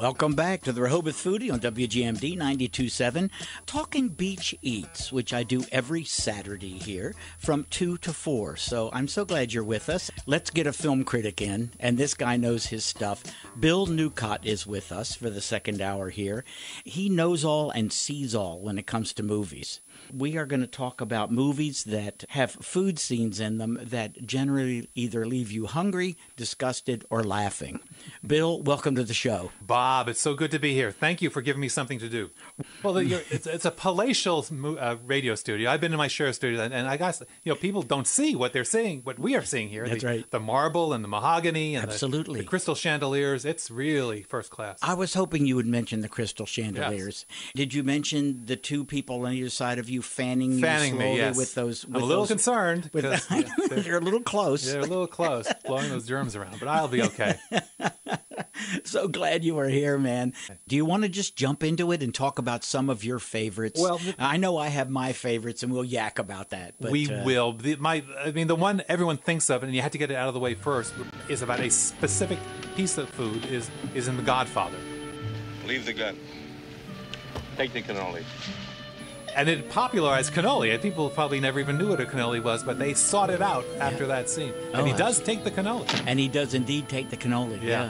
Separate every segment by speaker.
Speaker 1: Welcome back to the Rehoboth Foodie on WGMD 92.7, Talking Beach Eats, which I do every Saturday here from 2 to 4. So I'm so glad you're with us. Let's get a film critic in, and this guy knows his stuff. Bill Newcott is with us for the second hour here. He knows all and sees all when it comes to movies. We are going to talk about movies that have food scenes in them that generally either leave you hungry, disgusted, or laughing. Bill, welcome to the show.
Speaker 2: Bob, it's so good to be here. Thank you for giving me something to do. Well, it's a palatial radio studio. I've been in my share of studios, and I guess people don't see what they're seeing, what we are seeing here.
Speaker 1: That's right.
Speaker 2: The marble and the mahogany and
Speaker 1: Absolutely.
Speaker 2: The crystal chandeliers. It's really first class.
Speaker 1: I was hoping you would mention the crystal chandeliers. Yes. Did you mention the two people on either side of you fanning you slowly
Speaker 2: me, yes.
Speaker 1: with those?
Speaker 2: I'm a little concerned. Because,
Speaker 1: they're a little close.
Speaker 2: They're a little close, blowing those germs around, but I'll be okay.
Speaker 1: So glad you are here, man. Do you want to just jump into it and talk about some of your favorites? Well, I know I have my favorites, and we'll yak about that. But,
Speaker 2: we will. The one everyone thinks of, and you have to get it out of the way first, is about a specific piece of food is in The Godfather.
Speaker 3: Leave the gun. Take the cannoli.
Speaker 2: And it popularized cannoli. And people probably never even knew what a cannoli was, but they sought it out after that scene. And he does take the cannoli.
Speaker 1: And he does indeed take the cannoli. Yeah.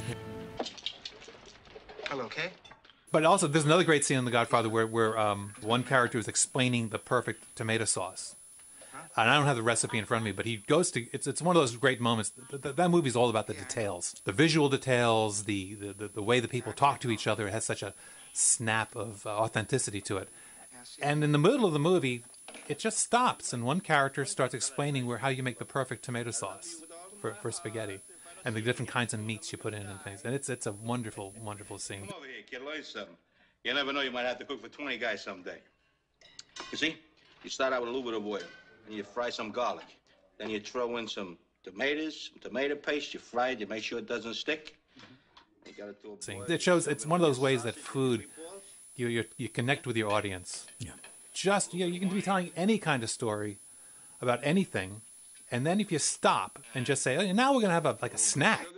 Speaker 4: Hello, okay?
Speaker 2: But also, there's another great scene in The Godfather where one character is explaining the perfect tomato sauce. And I don't have the recipe in front of me, but he goes to it's one of those great moments. That movie's all about the details, the visual details, the way the people talk to each other. It has such a snap of authenticity to it. And in the middle of the movie, it just stops, and one character starts explaining how you make the perfect tomato sauce for spaghetti, and the different kinds of meats you put in and things. And it's a wonderful, wonderful scene.
Speaker 3: Come over here, kid. Learn something. You never know, you might have to cook for 20 guys someday. You see, you start out with a little bit of oil, and you fry some garlic. Then you throw in some tomatoes, some tomato paste. You fry it. You make sure it doesn't stick. You got it to a boil.
Speaker 2: It shows. It's one of those ways that food. You connect with your audience. Yeah. Just you can be telling any kind of story about anything, and then if you stop and just say, now we're gonna have a snack.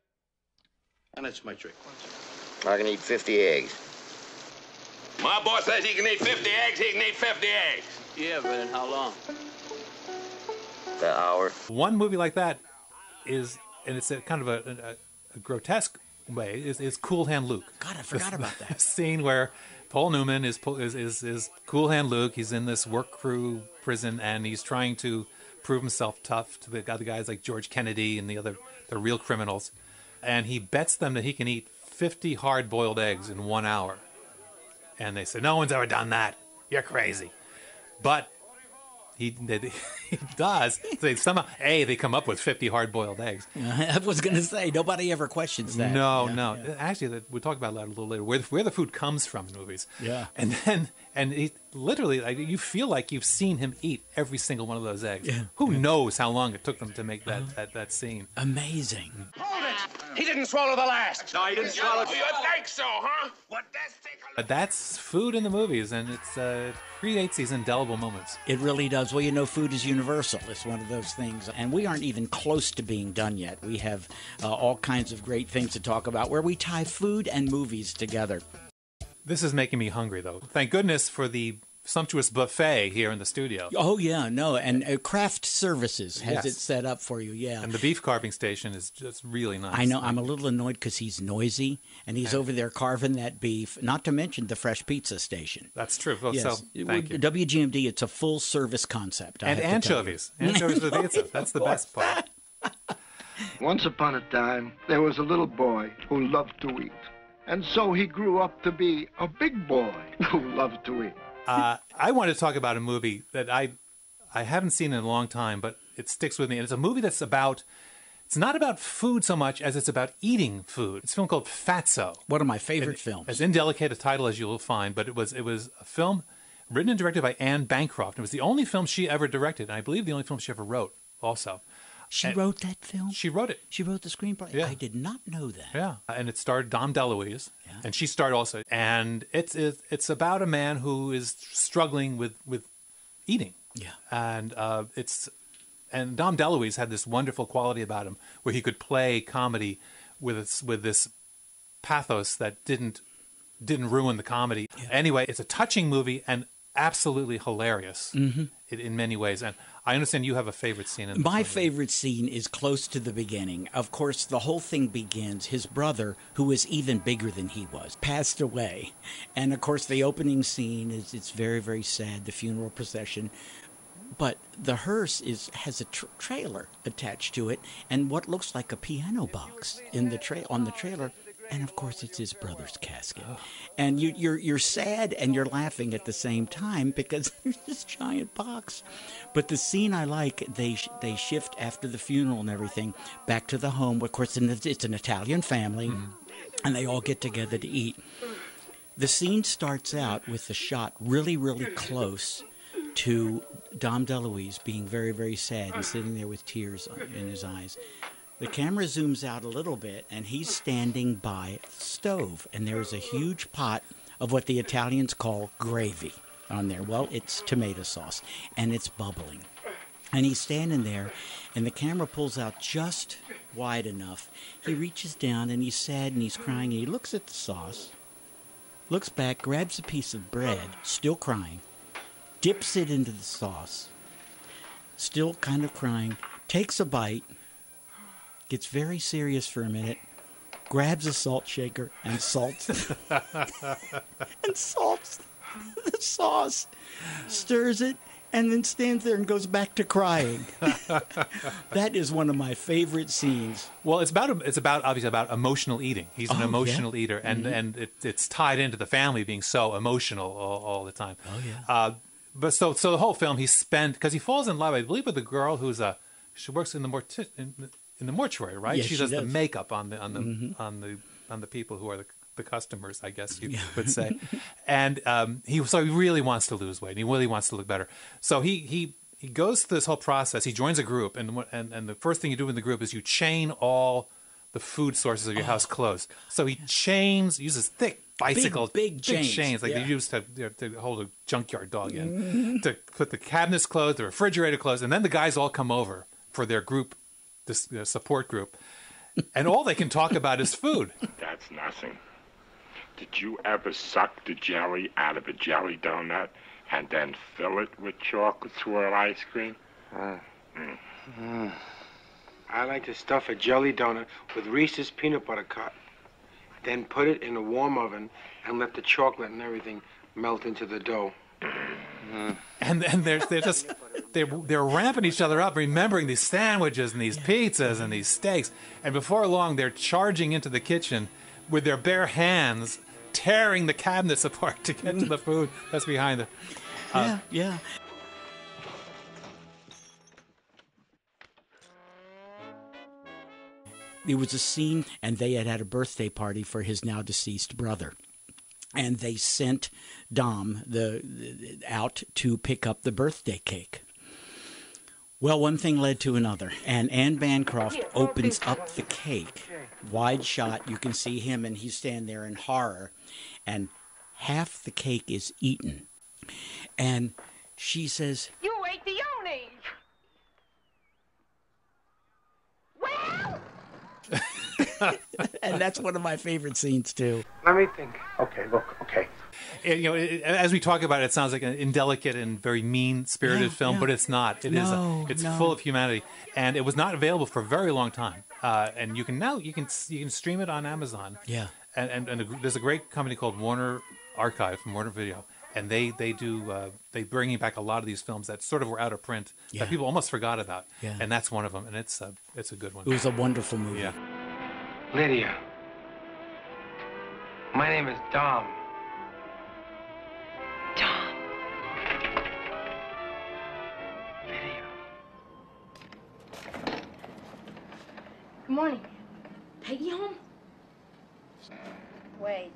Speaker 3: And that's my trick.
Speaker 5: I can eat 50 eggs.
Speaker 6: My boy says he can eat 50 eggs. He can eat 50 eggs.
Speaker 7: Yeah, but in how long?
Speaker 5: An hour.
Speaker 2: One movie like that is, and it's a kind of a grotesque way, is Cool Hand Luke.
Speaker 1: God, I forgot about that
Speaker 2: scene where Paul Newman is Cool Hand Luke. He's in this work crew prison, and he's trying to prove himself tough to the guys like George Kennedy and the real criminals. And he bets them that he can eat 50 hard-boiled eggs in 1 hour. And they say, no one's ever done that. You're crazy. But he does. They come up with 50 hard-boiled eggs.
Speaker 1: I was going to say, nobody ever questions that.
Speaker 2: No. Actually, we'll talk about that a little later, where the food comes from in movies.
Speaker 1: Yeah.
Speaker 2: And he literally, you feel like you've seen him eat every single one of those eggs.
Speaker 1: Yeah.
Speaker 2: Who knows how long it took them to make that scene.
Speaker 1: Amazing.
Speaker 6: Hold it! He didn't swallow the last. No, he didn't swallow. You think so, huh?
Speaker 2: That's food in the movies, and it creates these indelible moments.
Speaker 1: It really does. Well, food is universal. It's one of those things. And we aren't even close to being done yet. We have all kinds of great things to talk about where we tie food and movies together.
Speaker 2: This is making me hungry, though. Thank goodness for the sumptuous buffet here in the studio.
Speaker 1: Oh, yeah, no. And Craft Services has it set up for you, yeah.
Speaker 2: And the beef carving station is just really nice.
Speaker 1: I know. I'm a little annoyed because he's noisy, and he's over there carving that beef, not to mention the fresh pizza station.
Speaker 2: That's true. Well,
Speaker 1: yes.
Speaker 2: So, thank you.
Speaker 1: WGMD, it's a full-service concept.
Speaker 2: And anchovies. Anchovies with pizza. That's the best part.
Speaker 4: Once upon a time, there was a little boy who loved to eat. And so he grew up to be a big boy who loved to eat.
Speaker 2: I want to talk about a movie that I haven't seen in a long time, but it sticks with me. And it's a movie that's it's not about food so much as it's about eating food. It's a film called Fatso.
Speaker 1: One of my favorite films.
Speaker 2: As indelicate a title as you will find, but it was a film written and directed by Anne Bancroft. It was the only film she ever directed, and I believe the only film she ever wrote also.
Speaker 1: She wrote that film?
Speaker 2: She wrote it.
Speaker 1: She wrote the screenplay?
Speaker 2: Yeah.
Speaker 1: I did not know that.
Speaker 2: Yeah, and it starred Dom DeLuise, and she starred also. And it's about a man who is struggling with eating.
Speaker 1: Yeah.
Speaker 2: And and Dom DeLuise had this wonderful quality about him where he could play comedy with this pathos that didn't ruin the comedy. Yeah. Anyway, it's a touching movie and absolutely hilarious in many ways. And I understand you have a favorite scene in
Speaker 1: My favorite scene is close to the beginning. Of course, the whole thing begins. His brother, who was even bigger than he was, passed away. And, of course, the opening scene it's very, very sad, the funeral procession. But the hearse has a trailer attached to it and what looks like a piano box on the trailer. And, of course, it's his brother's casket. Oh. And you're sad and you're laughing at the same time because there's this giant box. But the scene I like, they shift after the funeral and everything back to the home. Of course, it's an Italian family, and they all get together to eat. The scene starts out with the shot really, really close to Dom DeLuise being very, very sad and sitting there with tears in his eyes. The camera zooms out a little bit, and he's standing by the stove, and there is a huge pot of what the Italians call gravy on there. Well, it's tomato sauce, and it's bubbling. And he's standing there, and the camera pulls out just wide enough. He reaches down, and he's sad, and he's crying, and he looks at the sauce, looks back, grabs a piece of bread, still crying, dips it into the sauce, still kind of crying, takes a bite, gets very serious for a minute, grabs a salt shaker and salts and salts the sauce, stirs it, and then stands there and goes back to crying. That is one of my favorite scenes.
Speaker 2: Well, it's obviously about emotional eating. He's an emotional eater, and it's tied into the family being so emotional all the time.
Speaker 1: Oh yeah.
Speaker 2: But so the whole film because he falls in love, I believe, with a girl who's she works in the mortuary, right?
Speaker 1: Yes,
Speaker 2: she does the makeup on the people who are the customers, I guess you would say. And he really wants to lose weight, and he really wants to look better. So he goes through this whole process. He joins a group, and the first thing you do in the group is you chain all the food sources of your house closed. So he uses thick bicycles,
Speaker 1: big
Speaker 2: chains like they used to hold a junkyard dog in, to put the cabinets closed, the refrigerator closed, and then the guys all come over for their group. This support group, and all they can talk about is food.
Speaker 7: That's nothing. Did you ever suck the jelly out of a jelly donut and then fill it with chocolate swirl ice cream?
Speaker 8: I like to stuff a jelly donut with Reese's peanut butter cup, then put it in a warm oven and let the chocolate and everything melt into the dough.
Speaker 2: And they're ramping each other up, remembering these sandwiches and these pizzas and these steaks. And before long, they're charging into the kitchen with their bare hands, tearing the cabinets apart to get to the food that's behind them.
Speaker 1: Yeah. There was a scene, and they had a birthday party for his now deceased brother. And they sent Dom out to pick up the birthday cake. Well, one thing led to another, and Anne Bancroft opens up the cake. Wide shot, you can see him, and he's standing there in horror, and half the cake is eaten. And she says,
Speaker 9: "You ate the yoni!" Well...
Speaker 1: And that's one of my favorite scenes, too.
Speaker 8: Let me think.
Speaker 7: Okay, look, okay.
Speaker 2: As we talk about it, it sounds like an indelicate and very mean-spirited film, but it's not. It's full of humanity, and it was not available for a very long time. And you can stream it on Amazon.
Speaker 1: Yeah.
Speaker 2: And there's a great company called Warner Archive from Warner Video, and they bringing back a lot of these films that sort of were out of print that people almost forgot about. Yeah. And that's one of them, and it's a good one.
Speaker 1: It was a wonderful movie.
Speaker 2: Yeah.
Speaker 8: Lydia, my name is Dom.
Speaker 9: Dom.
Speaker 8: Lydia.
Speaker 9: Good morning. Peggy home? Wait.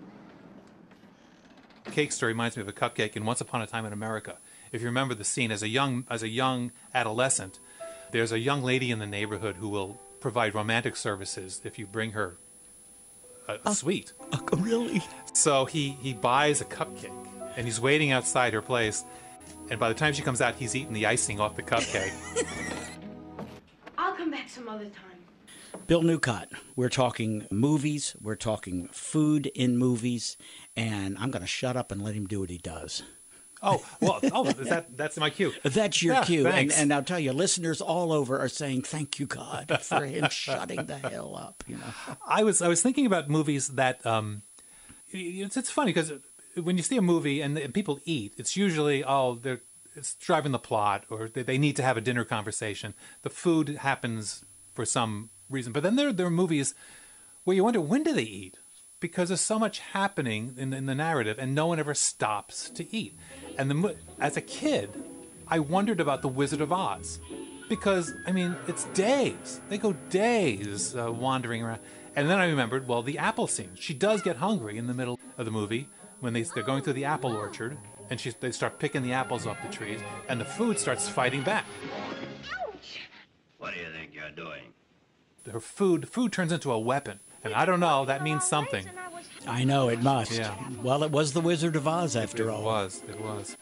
Speaker 2: The cake story reminds me of a cupcake in Once Upon a Time in America. If you remember the scene, as a young adolescent, there's a young lady in the neighborhood who will provide romantic services if you bring her a sweet.
Speaker 1: Really?
Speaker 2: So he buys a cupcake, and he's waiting outside her place, and by the time she comes out, he's eating the icing off the cupcake.
Speaker 9: I'll come back some other time.
Speaker 1: Bill Newcott, we're talking movies, we're talking food in movies, and I'm going to shut up and let him do what he does.
Speaker 2: Oh, well, that's my cue.
Speaker 1: That's your cue.
Speaker 2: Thanks.
Speaker 1: I'll tell you, listeners all over are saying, thank you, God, for him shutting the hell up. You know,
Speaker 2: I was thinking about movies that it's funny because when you see a movie and people eat, it's usually it's driving the plot, or they need to have a dinner conversation. The food happens for some reason, but then there are movies where you wonder, when do they eat? Because there's so much happening in the narrative, and no one ever stops to eat. And as a kid, I wondered about The Wizard of Oz, because I mean, it's days. They go days wandering around. And then I remembered, well, the apple scene. She does get hungry in the middle of the movie when they're going through the apple orchard, and they start picking the apples off the trees, and the food starts fighting back.
Speaker 9: Ouch!
Speaker 3: What do you think you're doing?
Speaker 2: Her food turns into a weapon. And I don't know, that means something.
Speaker 1: I know, it must.
Speaker 2: Yeah.
Speaker 1: Well, it was The Wizard of Oz, after all.
Speaker 2: It was.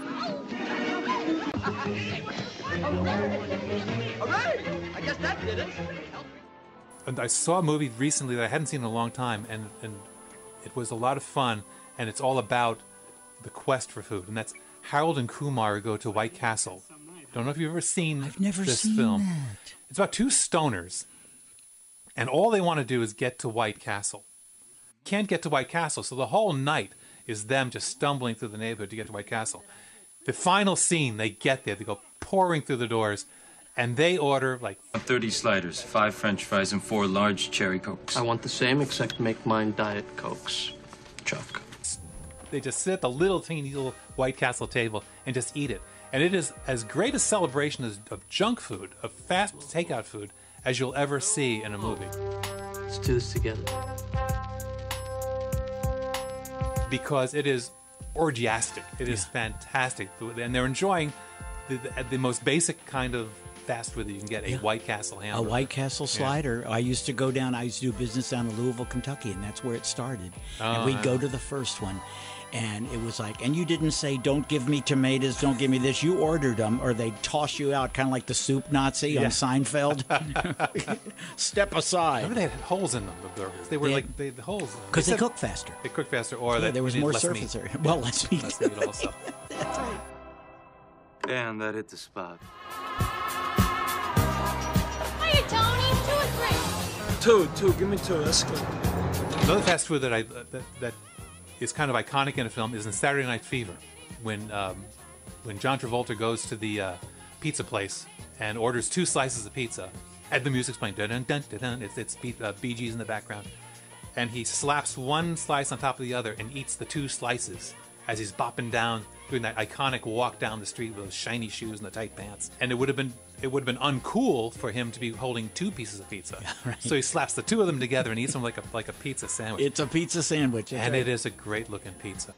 Speaker 6: I guess that did it.
Speaker 2: And I saw a movie recently that I hadn't seen in a long time, and it was a lot of fun, and it's all about the quest for food. And that's Harold and Kumar go to White Castle. Don't know if you've ever seen
Speaker 1: I've never
Speaker 2: this
Speaker 1: seen
Speaker 2: film.
Speaker 1: that.
Speaker 2: It's about two stoners, and all they want to do is get to White Castle. Can't get to White Castle, so the whole night is them just stumbling through the neighborhood to get to White Castle. The final scene, they get there, they go pouring through the doors, and they order like
Speaker 10: 30 sliders, 5 French fries, and 4 large cherry cokes.
Speaker 11: I want the same, except make mine Diet Cokes. Chuck.
Speaker 2: They just sit at the teeny little White Castle table and just eat it. And it is as great a celebration of junk food, of fast takeout food, as you'll ever see in a movie.
Speaker 11: Let's do this together.
Speaker 2: Because it is orgiastic. It is fantastic. And they're enjoying the most basic kind of fast food that you can get, a White Castle hamburger.
Speaker 1: A White Castle slider. I used to do business down in Louisville, Kentucky, and that's where it started. And we'd go to the first one. And it was like, and you didn't say, don't give me tomatoes, don't give me this. You ordered them, or they'd toss you out, kind of like the soup Nazi on Seinfeld. Step aside.
Speaker 2: Remember they had holes in them, the burgers. They were the holes.
Speaker 1: Because they cook faster.
Speaker 2: They cook faster, or
Speaker 1: there was more surface area. Well, less meat.
Speaker 2: Less meat also.
Speaker 1: That's right.
Speaker 10: And that hit the spot.
Speaker 9: Hiya, Tony. 2 or 3.
Speaker 11: Two. Give me 2. That's good.
Speaker 2: Another fast food that is kind of iconic in a film is in Saturday Night Fever, when John Travolta goes to the pizza place and orders 2 slices of pizza, and the music's playing, dun dun dun dun. It's Bee Gees in the background, and he slaps one slice on top of the other and eats the 2 slices as he's bopping down, doing that iconic walk down the street with those shiny shoes and the tight pants. And it would have been uncool for him to be holding 2 pieces of pizza.
Speaker 1: Yeah, right.
Speaker 2: So he slaps the 2 of them together and eats them like a pizza sandwich.
Speaker 1: It's a pizza sandwich.
Speaker 2: And it is a great looking pizza.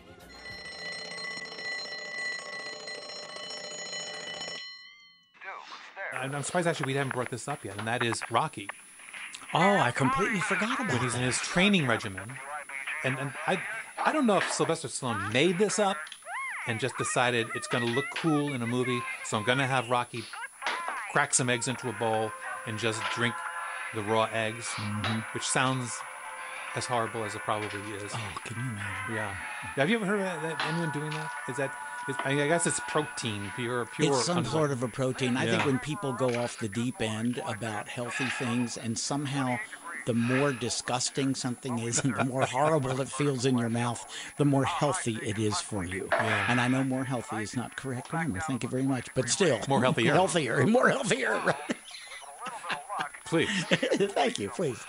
Speaker 2: I'm surprised actually we haven't brought this up yet, and that is Rocky.
Speaker 1: Oh, I completely forgot about
Speaker 2: when he's in his training regimen. And I don't know if Sylvester Stallone made this up and just decided it's going to look cool in a movie, so I'm going to have Rocky crack some eggs into a bowl and just drink the raw eggs, which sounds as horrible as it probably is.
Speaker 1: Oh, can you imagine?
Speaker 2: Yeah. Have you ever heard of that? Anyone doing that? I guess it's protein, pure.
Speaker 1: It's some sort of a protein. I think when people go off the deep end about healthy things, and somehow the more disgusting something is and the more horrible it feels in your mouth, the more healthy it is for you.
Speaker 2: Yeah.
Speaker 1: And I know more healthy is not correct grammar. Thank you very much. But still.
Speaker 2: More healthier.
Speaker 1: More healthier. Right?
Speaker 2: Please.
Speaker 1: Thank you, please.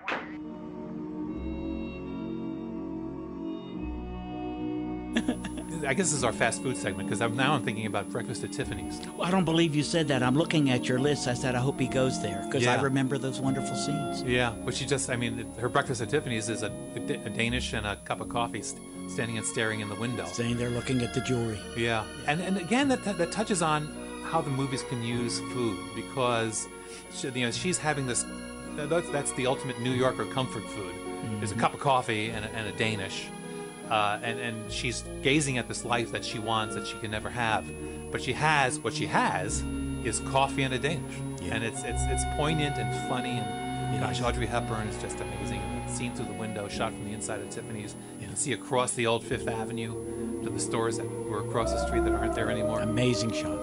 Speaker 2: I guess this is our fast food segment, because now I'm thinking about Breakfast at Tiffany's.
Speaker 1: Well, I don't believe you said that. I'm looking at your list. I said, I hope he goes there, because I remember those wonderful scenes.
Speaker 2: Yeah, but her Breakfast at Tiffany's is a Danish and a cup of coffee standing and staring in the window.
Speaker 1: Standing there looking at the jewelry.
Speaker 2: Yeah, and again, that touches on how the movies can use food, because she's having this, that's the ultimate New Yorker comfort food. There's a cup of coffee and a Danish. And she's gazing at this life that she wants, that she can never have. But what she has is coffee and a Danish. and it's poignant and funny, and gosh, Audrey Hepburn is just amazing. And the scene through the window, shot from the inside of Tiffany's, you can see across the old Fifth Avenue to the stores that were across the street that aren't there anymore.
Speaker 1: Amazing shot.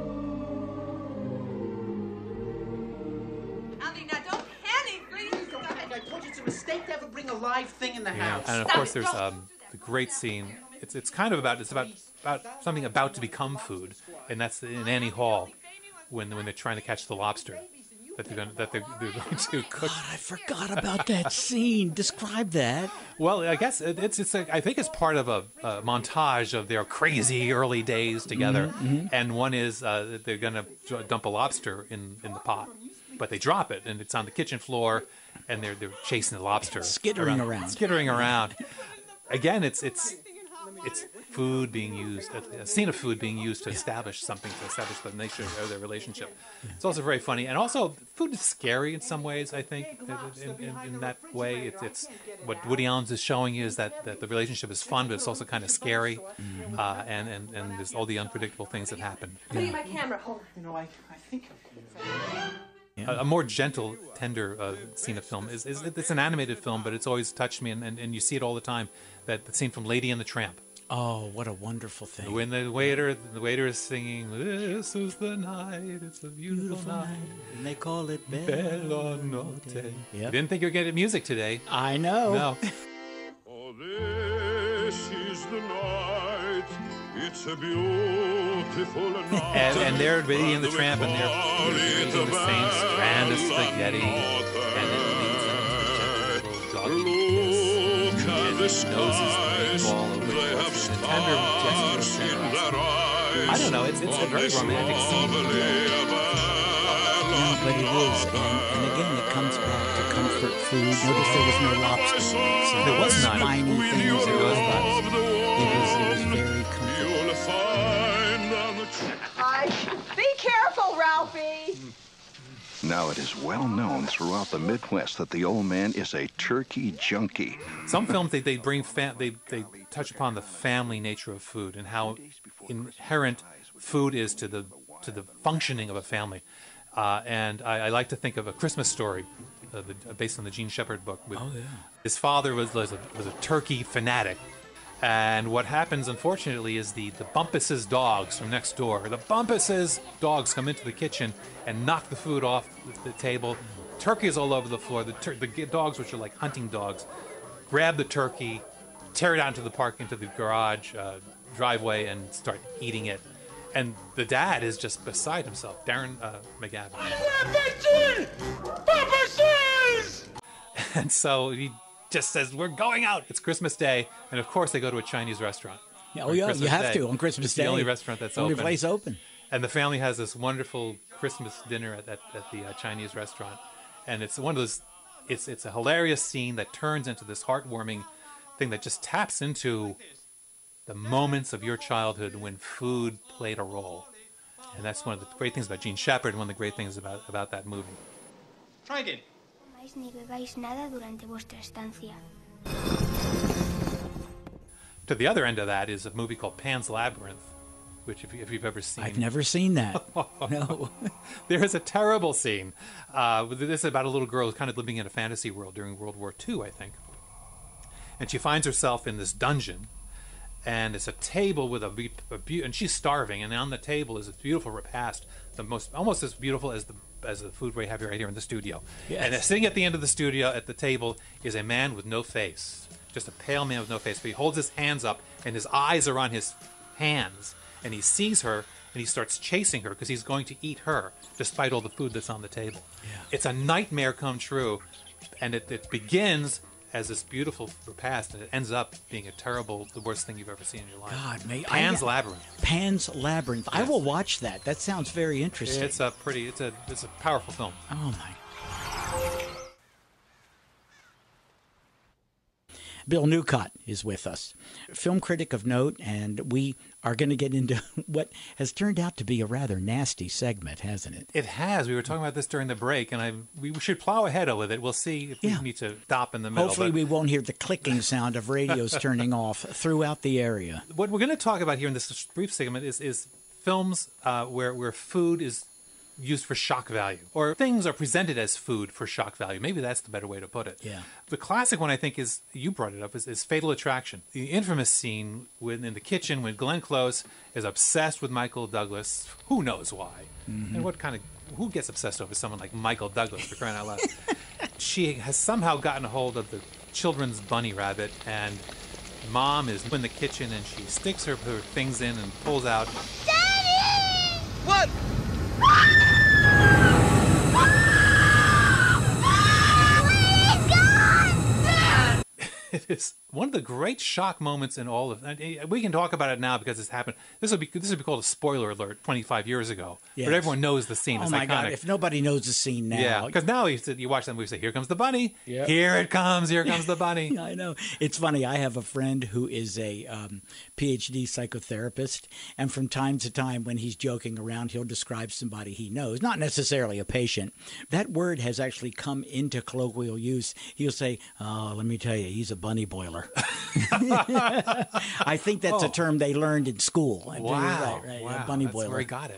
Speaker 12: Andy, now don't panic, please.
Speaker 13: I told you it's a mistake to ever bring a live thing in the house.
Speaker 2: And of course, there's the great scene. It's kind of about something about to become food, and that's in Annie Hall when they're trying to catch the lobster that they're going to cook.
Speaker 1: God, I forgot about that scene. Describe that.
Speaker 2: Well, I guess I think it's part of a montage of their crazy early days together, and one is they're going to dump a lobster in the pot, but they drop it and it's on the kitchen floor, and they're chasing the lobster,
Speaker 1: skittering around.
Speaker 2: Again, it's food being used, a scene of food being used to establish something, to establish the nature of their relationship. It's also very funny, and also food is scary in some ways. I think in that way, it's what Woody Allen is showing you is that the relationship is fun, but it's also kind of scary, and there's all the unpredictable things that happen.
Speaker 12: Give me my camera. Hold on.
Speaker 13: I think.
Speaker 2: A more gentle, tender scene of film is it's an animated film, but it's always touched me, and you see it all the time. That the scene from Lady and the Tramp.
Speaker 1: Oh, what a wonderful thing!
Speaker 2: When the waiter is singing, "This is the night, it's a beautiful night,"
Speaker 1: and they call it
Speaker 2: Bella Notte.
Speaker 1: Yep.
Speaker 2: You didn't think you were getting music today?
Speaker 1: I know.
Speaker 2: No.
Speaker 14: Oh, this is the night. It's a beautiful night.
Speaker 2: and they're Lady and the Tramp, and they're eating the same strand of spaghetti, and it leads them into the doggy kiss. And his nose is all over the tender gesture. I don't know. It's a very romantic scene.
Speaker 1: Yeah, but it is, and again, it comes back to comfort food. Notice there was no lobster. So
Speaker 2: there was none.
Speaker 1: Spiny things. It was very comforting.
Speaker 12: Be careful, Ralphie.
Speaker 15: Now it is well known throughout the Midwest that the old man is a turkey junkie.
Speaker 2: Some films they touch upon the family nature of food and how inherent food is to the functioning of a family. And I like to think of A Christmas Story, based on the Gene Shepard book. His father was a turkey fanatic. And what happens, unfortunately, is the Bumpus's dogs from next door. The Bumpus's dogs come into the kitchen and knock the food off the table. Turkey is all over the floor. The dogs, which are like hunting dogs, grab the turkey, tear it out into the garage driveway, and start eating it. And the dad is just beside himself, Darren McGavin. Bumpus's! And so he just says, "We're going out. It's Christmas Day," and of course they go to a Chinese restaurant.
Speaker 1: Oh yeah, you have to on Christmas Day.
Speaker 2: It's the only restaurant that's open.
Speaker 1: Only place open.
Speaker 2: And the family has this wonderful Christmas dinner at the Chinese restaurant, and it's one of those. It's a hilarious scene that turns into this heartwarming thing that just taps into the moments of your childhood when food played a role, and that's one of the great things about Gene Shepard. And one of the great things about that movie.
Speaker 13: Try again.
Speaker 16: Ni bebáis nada durante vuestra estancia.
Speaker 2: To the other end of that is a movie called Pan's Labyrinth, which if you've ever seen.
Speaker 1: I've never seen that. No.
Speaker 2: There is a terrible scene. This is about a little girl who's kind of living in a fantasy world during World War II, I think. And she finds herself in this dungeon, and it's a table with and she's starving, and on the table is this beautiful repast, almost as beautiful as the food we have right here in the studio.
Speaker 1: Yes.
Speaker 2: And sitting at the end of the studio at the table is a man with no face, just a pale man with no face. But he holds his hands up, and his eyes are on his hands, and he sees her, and he starts chasing her because he's going to eat her, despite all the food that's on the table.
Speaker 1: Yeah.
Speaker 2: It's a nightmare come true, and it begins as this beautiful repast, and it ends up being the worst thing you've ever seen in your life.
Speaker 1: God, mate.
Speaker 2: Pan's Labyrinth.
Speaker 1: Pan's Labyrinth. Yes. I will watch that. That sounds very interesting.
Speaker 2: It's a powerful film.
Speaker 1: Oh my. Bill Newcott is with us, film critic of note, and we are going to get into what has turned out to be a rather nasty segment, hasn't it?
Speaker 2: It has. We were talking about this during the break, and we should plow ahead with it. We'll see if we need to stop in the middle.
Speaker 1: Hopefully we won't hear the clicking sound of radios turning off throughout the area.
Speaker 2: What we're going to talk about here in this brief segment is films where food is used for shock value, or things are presented as food for shock value. Maybe that's the better way to put it.
Speaker 1: Yeah.
Speaker 2: The classic one, I think, is, you brought it up, is Fatal Attraction. The infamous scene in the kitchen when Glenn Close is obsessed with Michael Douglas. Who knows why?
Speaker 1: Mm-hmm.
Speaker 2: And who gets obsessed over someone like Michael Douglas, for crying out loud? She has somehow gotten a hold of the children's bunny rabbit, and Mom is in the kitchen, and she sticks her things in and pulls out.
Speaker 6: Daddy! What?
Speaker 2: It is one of the great shock moments in all of. We can talk about it now because it's happened. This would be called a spoiler alert 25 years ago,
Speaker 1: yes.
Speaker 2: But everyone knows the scene.
Speaker 1: Oh
Speaker 2: it's
Speaker 1: my
Speaker 2: iconic.
Speaker 1: God! If nobody knows the scene now,
Speaker 2: yeah, because now you watch that movie, say, "Here comes the bunny!
Speaker 1: Yep.
Speaker 2: Here it comes! Here comes the bunny!"
Speaker 1: I know. It's funny. I have a friend who is a PhD psychotherapist, and from time to time, when he's joking around, he'll describe somebody he knows, not necessarily a patient. That word has actually come into colloquial use. He'll say, "Oh, let me tell you, he's a bunny boiler." I think that's a term they learned in school.
Speaker 2: Wow.
Speaker 1: Right.
Speaker 2: Wow.
Speaker 1: A bunny
Speaker 2: That's
Speaker 1: boiler.
Speaker 2: where he got it.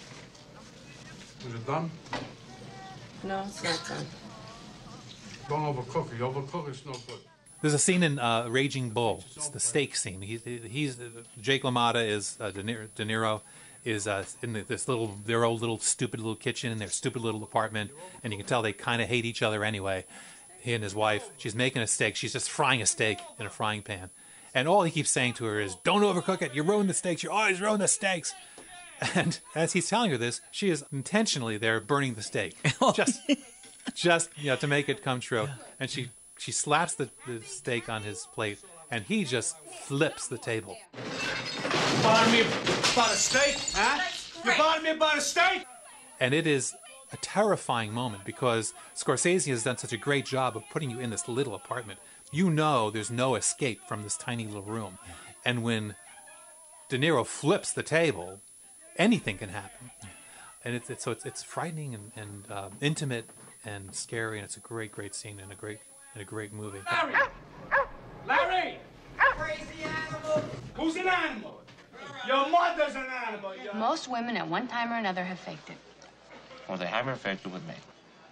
Speaker 17: Is it done?
Speaker 12: No, it's not done.
Speaker 17: Don't overcook it. Overcook it's no good.
Speaker 2: There's a scene in Raging Bull. It's the steak scene. He's Jake LaMotta is De Niro is in their old little stupid little kitchen in their stupid little apartment, and you can tell they kind of hate each other anyway. He and his wife, she's making a steak. She's just frying a steak in a frying pan. And all he keeps saying to her is, "Don't overcook it. You ruin the steaks. You always ruin the steaks." And as he's telling her this, she is intentionally there burning the steak. Just to make it come true. And she slaps the steak on his plate, and he just flips the table.
Speaker 6: You bothering me about a steak, huh? You bothering me about a steak?
Speaker 2: And it is a terrifying moment because Scorsese has done such a great job of putting you in this little apartment. You know there's no escape from this tiny little room. And when De Niro flips the table, anything can happen. And it's frightening and intimate and scary, and it's a great scene and a great movie.
Speaker 6: Larry! Crazy animal! Who's an animal? Your mother's an animal.
Speaker 18: Most women at one time or another have faked it.
Speaker 5: Well, they haven't faked it with me.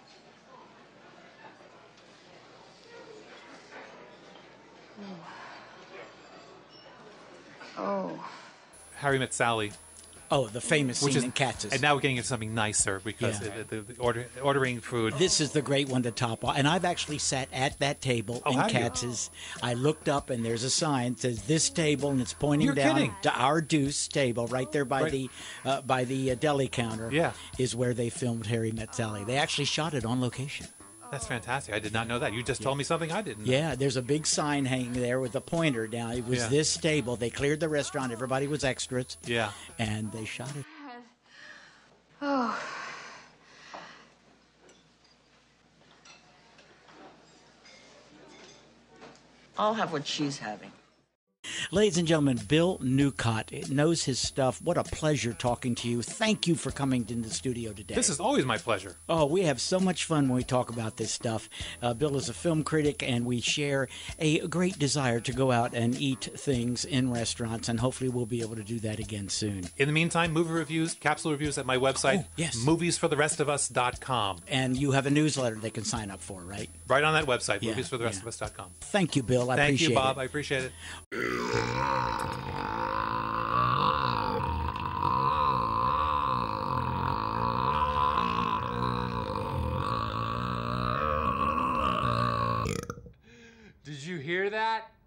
Speaker 18: Oh.
Speaker 2: Harry Met Sally.
Speaker 1: Oh, the famous scene in Katz's.
Speaker 2: And now we're getting into something nicer because ordering food.
Speaker 1: This is the great one to top off. And I've actually sat at that table in Katz's. I looked up, and there's a sign that says this table, and it's pointing down to our Deuce table right there by the deli counter.
Speaker 2: Yeah.
Speaker 1: Is where they filmed Harry Met Sally. They actually shot it on location.
Speaker 2: That's fantastic. I did not know that. You just told me something I didn't know.
Speaker 1: Yeah, there's a big sign hanging there with a pointer down. It was this table. They cleared the restaurant. Everybody was extras.
Speaker 2: Yeah.
Speaker 1: And they shot it.
Speaker 18: Oh.
Speaker 19: I'll have what she's having.
Speaker 1: Ladies and gentlemen, Bill Newcott knows his stuff. What a pleasure talking to you. Thank you for coming into the studio today.
Speaker 2: This is always my pleasure.
Speaker 1: Oh, we have so much fun when we talk about this stuff. Bill is a film critic, and we share a great desire to go out and eat things in restaurants, and hopefully we'll be able to do that again soon.
Speaker 2: In the meantime, movie reviews, capsule reviews at my website, moviesfortherestofus.com.
Speaker 1: And you have a newsletter they can sign up for, right?
Speaker 2: Right on that website, moviesfortherestofus.com.
Speaker 1: Thank you, Bill. I appreciate it.
Speaker 2: Thank you, Bob. I appreciate it.
Speaker 8: Did you hear that?